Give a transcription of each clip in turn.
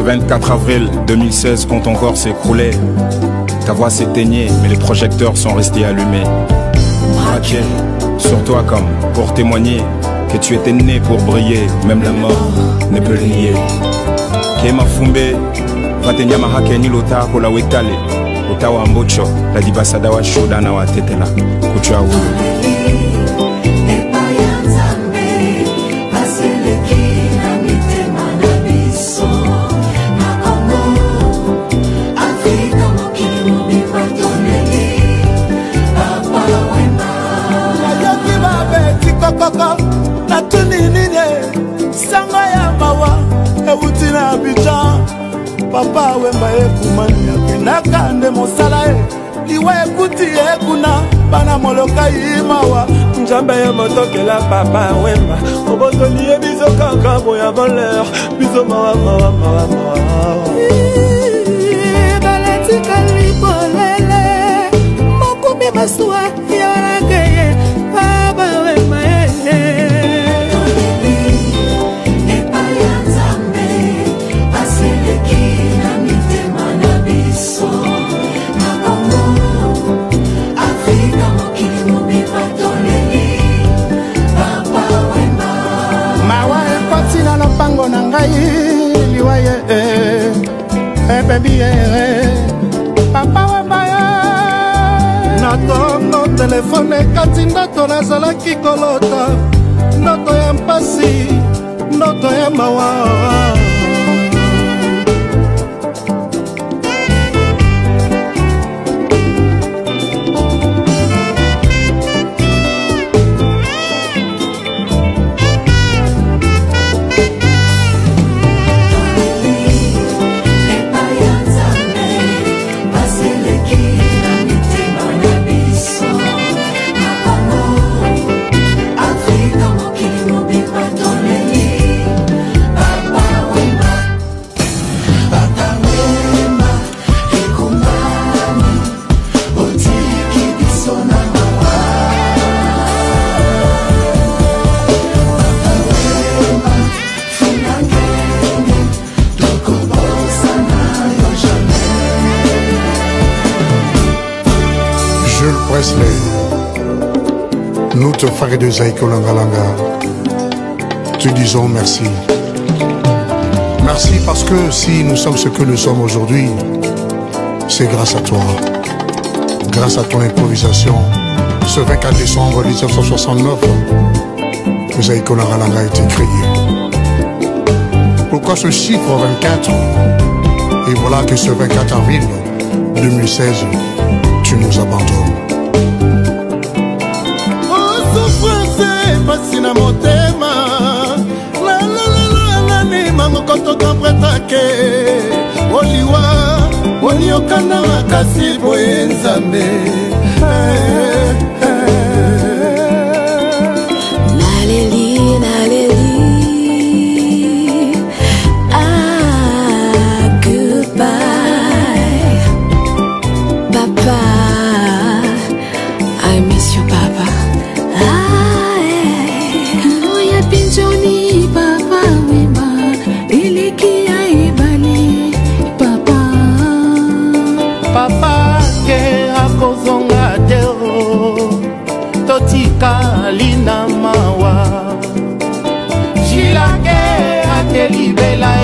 24 avril 2016, quand ton corps s'écroulait, ta voix s'éteignait, mais les projecteurs sont restés allumés. Braqué sur toi comme pour témoigner que tu étais né pour briller, même la mort ne peut le nier. Kema Fumbe, Vatenyama Hakeni Lota, Kola Wetale, Otawa Mbocho, la dibasada wa Shodana wa Tetela, Kuchwa Ulu. Papa Wemba ekumanya kenaka nde mosala e liwa ekuti ekuna bana moloka imawa njamba ya motokela Papa Wemba obotoli ye biso kaka boya voleur biso mawa balatika libolele mokumbi masuwa yarakeye Papa Wemba baby, Papa Wemba natongo telefone kati ndoto nazalaki kolota ndoto ya mpasi ndoto ya mawa. Nous te frères de Zaïko Langalanga, te disons merci. Merci parce que si nous sommes ce que nous sommes aujourd'hui, c'est grâce à toi. Grâce à ton improvisation, ce 24 décembre 1969, Zaïko Langalanga a été créé. Pourquoi ce chiffre 24? Et voilà que ce 24 avril 2016, tu nous abandonnes. Pasina motema la la la la ni mango koto kapretake oliwa oniokana makasi boenzambe naleli goodbye Papa, I miss you Papa. Papa ke akozonga tero totika lina mawa jilake akelibela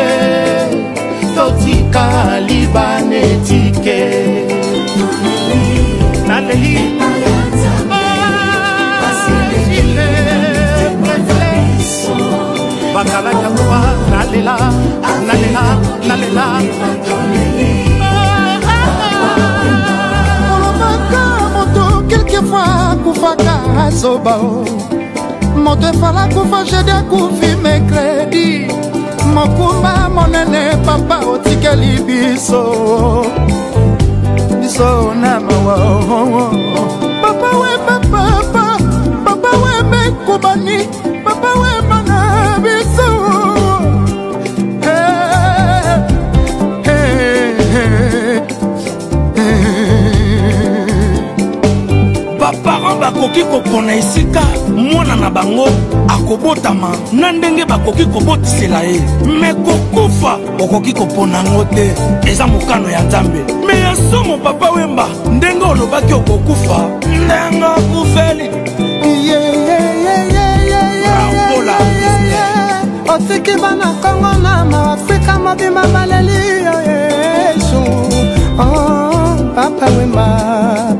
totika libanetike naleli bakala kakuwa nalela quelquefois kufaka zobao moto efala kufa jedi akufi mercredi mokumba monene papa otikeli biso na mawa papa Wemba papa Wemba kubani papa Wemba na biso bakoki kopona esika mwana na bango akobotama na ndenge bakoki kobotisela ye, me kokufa okoki kopona ngo te, eza mokano ya Nzambe. Me ya somo Papa Wemba ndenge olobaki okokufa ndenge okufeli otiki bana Kongo na Afrika mobima maleli yo Yesu. Papa Wemba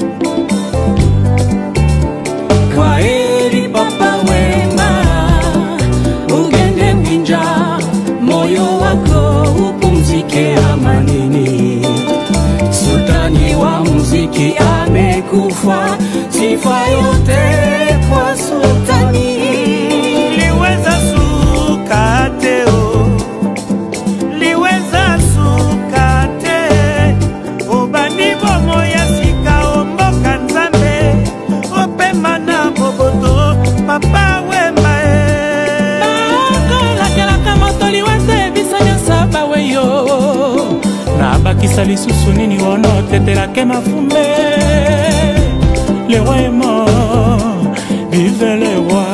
kwaheri Papa Wemba, ugende Mbinja, moyo wako upumzike amanini. Sultani wa muziki amekufa, sifa yote kwa sultani. Liweza sukateo, liweza sukate, obani bomo ya sika omboka Nzambe, opema na boboto Papa Wemba Bakolaka moto liweze bisanya saba weyo, na bakisa lisusu nini wono tetelake mafumbe. Le roi est mort, vive le roi.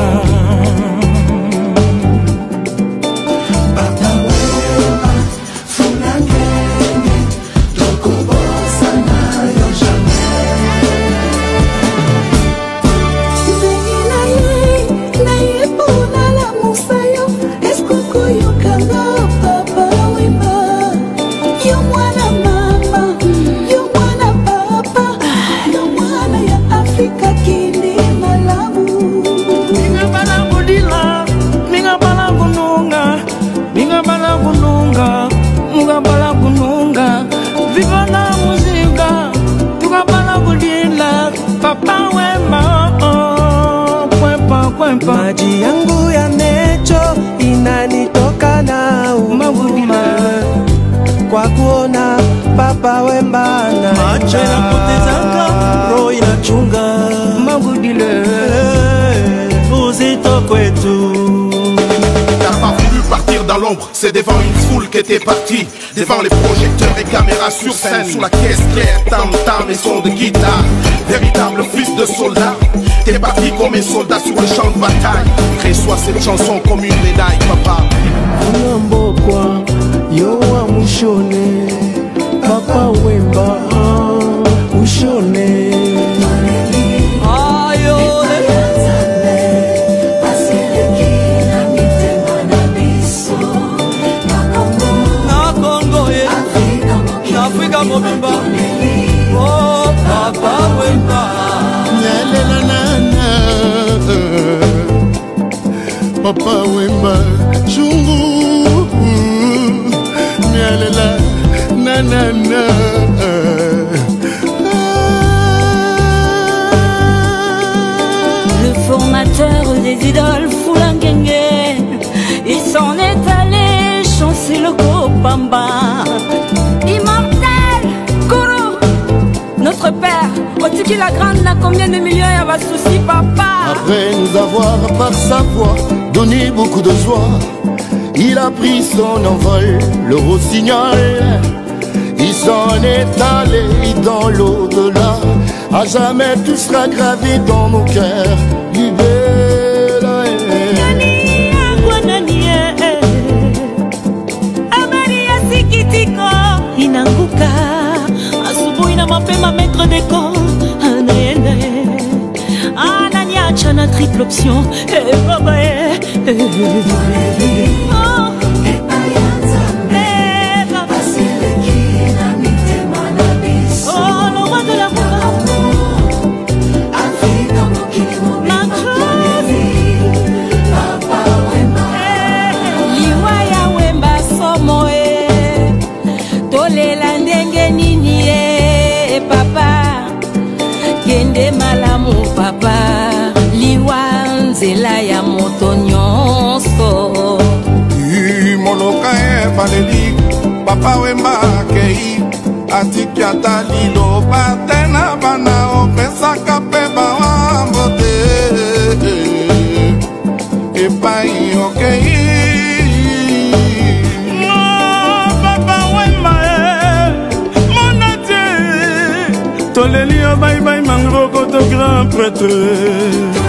Maji yangu ya mecho inanitoka na umavuma kwa kuona Papa Wemba na macho inapotezanga, roho inachunga mabudile uzito kwetu. T'as pas voulu partir dans l'ombre, c'est devant une foule que t'es parti. Devant les projecteurs et caméras sur scène, sous la caisse claire, tam-tam et son de guitare. Véritable fils de soldat, t'es parti comme un soldat sur le champ de bataille. Crée-soit cette chanson comme une médaille, papa. Mbokwa, yo wa mushone, Papa Wemba, mushone. Mobimba, oh Papa Wemba, Papa Wemba, chungu, nyalela, nanana. Le formateur des idoles Foulangenge, il s'en est allé chancer le Kopamba. Notre père, Otiki la Grande n'a combien de millions à va souci papa. Après nous avoir par sa voix donné beaucoup de joie, il a pris son envol, le rossignol. Il s'en est allé dans l'au-delà. À jamais tout sera gravé dans nos cœurs. Mapema maître des corps, Anania Chana triple option, baba malamu papa liwanzela ya moto nyonso Moloka baleli Papa Wemba kei atiki atalilo batena bana opesaka pe bawambote epai okei Papa Wemba monate toleli bye bye mangro koto grand interprète.